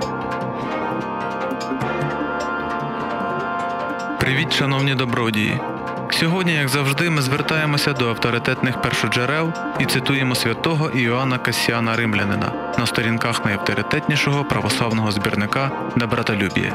Привіт, шановні добродії! Сьогодні, як завжди, ми звертаємося до авторитетних першоджерел і цитуємо святого Іоанна Кассіана Римлянина на сторінках найавторитетнішого православного збірника «Добротолюбіє».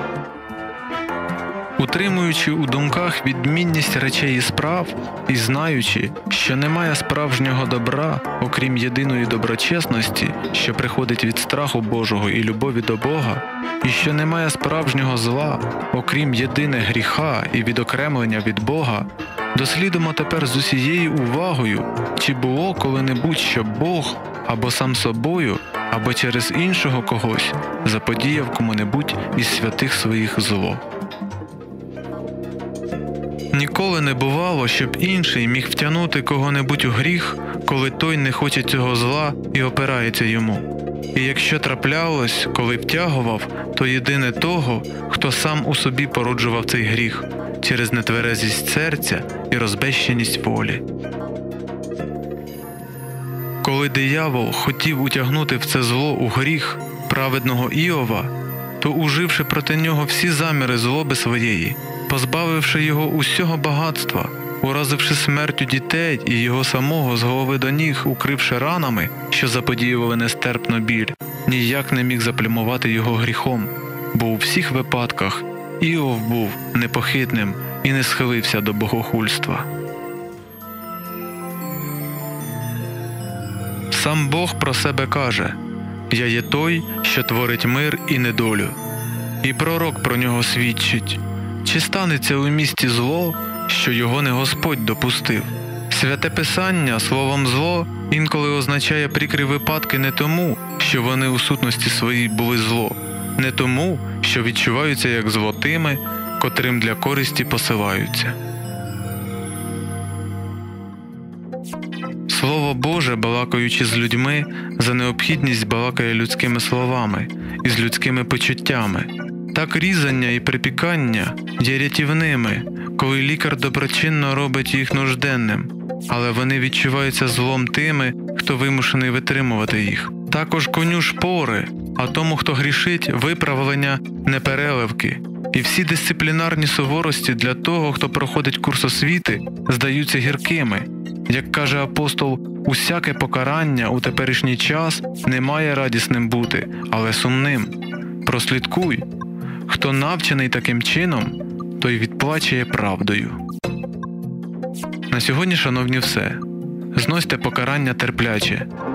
Утримуючи у думках відмінність речей і справ, і знаючи, що немає справжнього добра, окрім єдиної доброчесності, що приходить від страху Божого і любові до Бога, і що немає справжнього зла, окрім єдине гріха і відокремлення від Бога, дослідимо тепер з усією увагою, чи було коли-небудь, що Бог або сам собою, або через іншого когось заподіяв кому-небудь із святих своїх зло. Ніколи не бувало, щоб інший міг втягнути кого-небудь у гріх, коли той не хоче цього зла і опирається йому. І якщо траплялось, коли втягував, то єдине того, хто сам у собі породжував цей гріх, через нетверезість серця і розбещеність волі. Коли диявол хотів утягнути в це зло у гріх праведного Іова, то, уживши проти нього всі заміри злоби своєї, позбавивши його усього багатства, уразивши смертю дітей і його самого з голови до ніг, укривши ранами, що заподіювали нестерпно біль, ніяк не міг заплямувати його гріхом, бо у всіх випадках Іов був непохитним і не схилився до богохульства. Сам Бог про себе каже: «Я є той, що творить мир і недолю». І пророк про нього свідчить: «Чи станеться у місті зло, що його не Господь допустив?» Святе Писання словом «зло» інколи означає прикрі випадки не тому, що вони у сутності своїй були зло, не тому, що відчуваються як зло тими, котрим для користі посилаються. Слово Боже, балакаючи з людьми, за необхідність балакає людськими словами і з людськими почуттями. Так різання і припікання є рятівними, коли лікар доброчинно робить їх нужденним, але вони відчуваються злом тими, хто вимушений витримувати їх. Також коню шпори, а тому, хто грішить, виправлення не переливки. І всі дисциплінарні суворості для того, хто проходить курс освіти, здаються гіркими. Як каже апостол, усяке покарання у теперішній час не має радісним бути, але сумним. Прослідкуй. Хто навчений таким чином, той відплачує правдою. На сьогодні, шановні, все. Зносьте покарання терпляче,